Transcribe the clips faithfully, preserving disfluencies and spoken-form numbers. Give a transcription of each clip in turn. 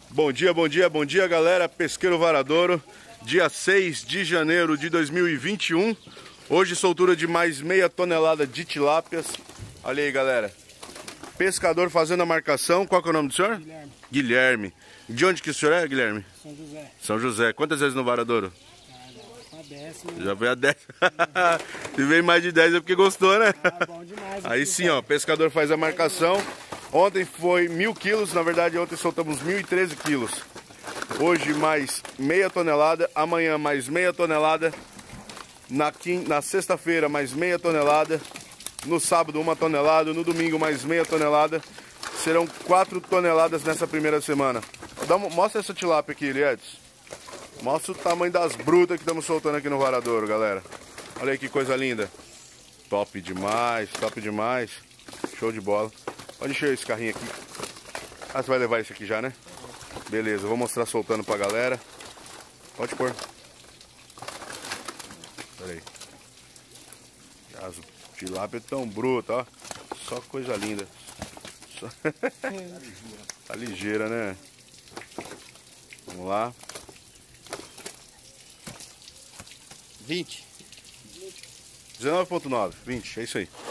Bom dia, bom dia, bom dia, galera. Pesqueiro Varadouro, dia seis de janeiro de dois mil e vinte e um. Hoje soltura de mais meia tonelada de tilápias. Olha aí, galera. Pescador fazendo a marcação. Qual que é o nome do senhor? Guilherme. Guilherme. De onde que o senhor é, Guilherme? São José. São José. Quantas vezes no Varadouro? Ah, já, a décima. Já veio a dez. Se veio mais de dez é porque gostou, né? Ah, bom demais. Aí aqui, sim, cara. ó, pescador faz a marcação. Ontem foi mil quilos, na verdade ontem soltamos mil e treze quilos. Hoje mais meia tonelada, amanhã mais meia tonelada. Na, na sexta-feira mais meia tonelada. No sábado uma tonelada, no domingo mais meia tonelada. Serão quatro toneladas nessa primeira semana. Dá uma, mostra essa tilápia aqui, Liedes. Mostra o tamanho das brutas que estamos soltando aqui no Varadouro, galera. Olha aí que coisa linda. Top demais, top demais. Show de bola. Pode encher esse carrinho aqui. Ah, você vai levar esse aqui já, né? Beleza, vou mostrar soltando pra galera. Pode pôr. Pera aí. As tilápia tão bruta, ó. Só coisa linda. Só... tá ligeira, né? Vamos lá. vinte. dezenove ponto nove, vinte, é isso aí.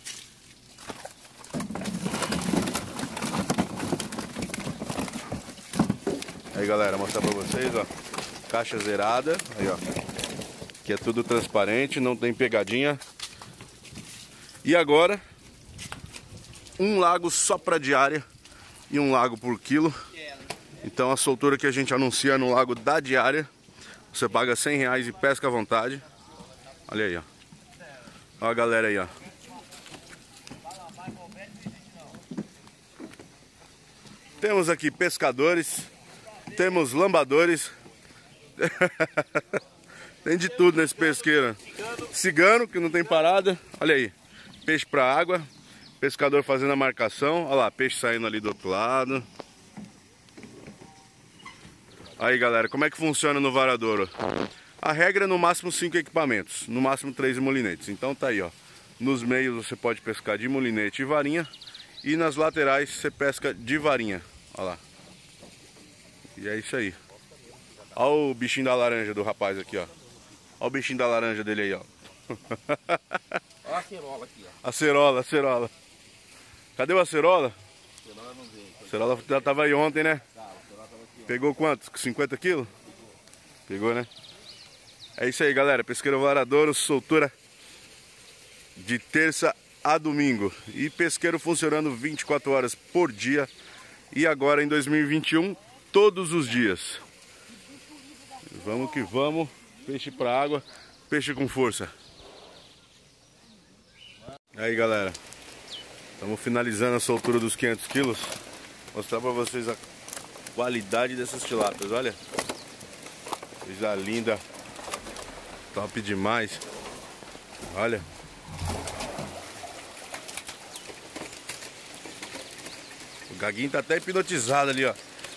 Aí, galera, mostrar pra vocês, ó. Caixa zerada, aí, ó. Que é tudo transparente, não tem pegadinha. E agora, um lago só pra diária e um lago por quilo. Então a soltura que a gente anuncia no lago da diária, você paga cem reais e pesca à vontade. Olha aí, ó. Olha a galera aí, ó. Temos aqui pescadores, temos lambadores. Tem de tudo nesse pesqueiro. Cigano, que não tem parada. Olha aí. Peixe pra água. Pescador fazendo a marcação. Olha lá, peixe saindo ali do outro lado. Aí, galera, como é que funciona no Varadouro? A regra é no máximo cinco equipamentos, no máximo três molinetes. Então tá aí, ó. Nos meios você pode pescar de molinete e varinha. E nas laterais você pesca de varinha. Olha lá. E é isso aí. Olha o bichinho da laranja do rapaz aqui, ó. Olha o bichinho da laranja dele aí, ó. Olha a acerola aqui, ó. Acerola, acerola. Cadê o acerola? A acerola não veio. A acerola já tava aí ontem, né? Tá, a acerola tava aqui, ó. Pegou quantos? cinquenta quilos? Pegou, né? É isso aí, galera. Pesqueiro Varadouro, soltura de terça a domingo. E pesqueiro funcionando vinte e quatro horas por dia. E agora em dois mil e vinte e um, todos os dias. Vamos que vamos. Peixe pra água, peixe com força. Aí, galera. Estamos finalizando a soltura dos quinhentos quilos. Vou mostrar pra vocês a qualidade dessas tilápias, olha. Coisa linda. Top demais. Olha. O gaguinho tá até hipnotizado ali, ó.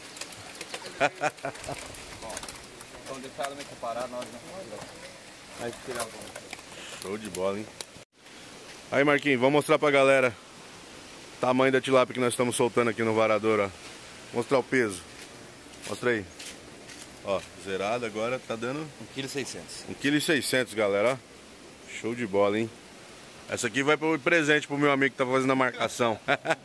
Então deixar ela meio que parar, nós não. Vai tirar o. Show de bola, hein? Aí, Marquinhos, vamos mostrar pra galera o tamanho da tilápia que nós estamos soltando aqui no Varadouro, ó. Mostrar o peso. Mostra aí. Ó, zerado agora tá dando um vírgula seiscentos quilos. um vírgula seiscentos quilos, galera, ó. Show de bola, hein? Essa aqui vai pro presente pro meu amigo que tá fazendo a marcação.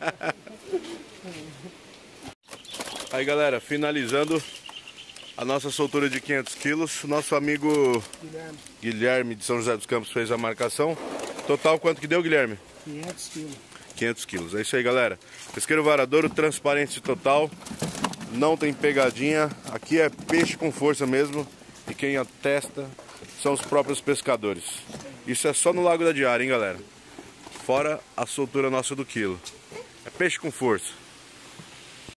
Aí, galera, finalizando a nossa soltura de quinhentos quilos. Nosso amigo Guilherme. Guilherme de São José dos Campos fez a marcação. Total, quanto que deu, Guilherme? quinhentos quilos. quinhentos quilos. É isso aí, galera. Pesqueiro Varadouro, transparência total. Não tem pegadinha. Aqui é peixe com força mesmo. E quem atesta são os próprios pescadores. Isso é só no Lago da Diária, hein, galera? Fora a soltura nossa do quilo. É peixe com força.